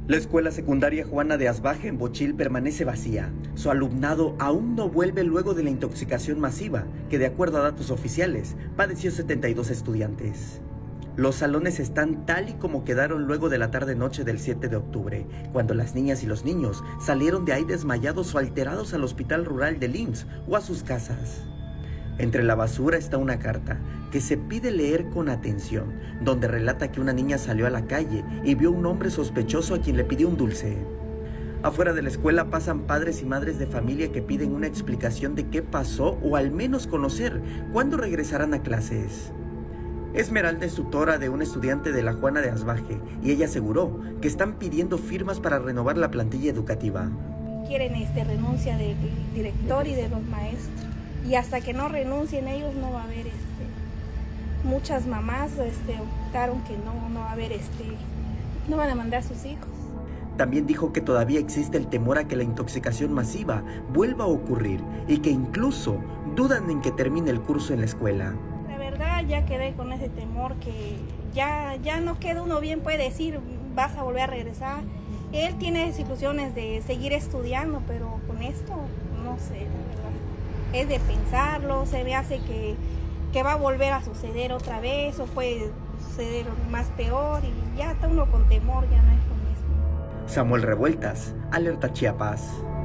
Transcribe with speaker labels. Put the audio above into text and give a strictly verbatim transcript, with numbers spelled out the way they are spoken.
Speaker 1: La escuela secundaria Juana de Asbaje en Bochil permanece vacía. Su alumnado aún no vuelve luego de la intoxicación masiva, que de acuerdo a datos oficiales, padeció setenta y dos estudiantes. Los salones están tal y como quedaron luego de la tarde-noche del siete de octubre, cuando las niñas y los niños salieron de ahí desmayados o alterados al hospital rural del I M S S o a sus casas. Entre la basura está una carta que se pide leer con atención, donde relata que una niña salió a la calle y vio a un hombre sospechoso a quien le pidió un dulce. Afuera de la escuela pasan padres y madres de familia que piden una explicación de qué pasó o al menos conocer cuándo regresarán a clases. Esmeralda es tutora de un estudiante de la Juana de Asbaje y ella aseguró que están pidiendo firmas para renovar la plantilla educativa.
Speaker 2: Quieren este, renuncia del director y de los maestros. Y hasta que no renuncien ellos no va a haber, este, muchas mamás este, optaron que no, no va a haber, este, no van a mandar a sus hijos.
Speaker 1: También dijo que todavía existe el temor a que la intoxicación masiva vuelva a ocurrir y que incluso dudan en que termine el curso en la escuela.
Speaker 2: La verdad ya quedé con ese temor que ya, ya no queda uno bien, puede decir vas a volver a regresar. Él tiene ilusiones de seguir estudiando, pero con esto no sé, la verdad. Es de pensarlo, se me hace que, que va a volver a suceder otra vez o puede suceder más peor y ya está uno con temor, ya no es lo mismo.
Speaker 1: Samuel Revueltas, Alerta Chiapas.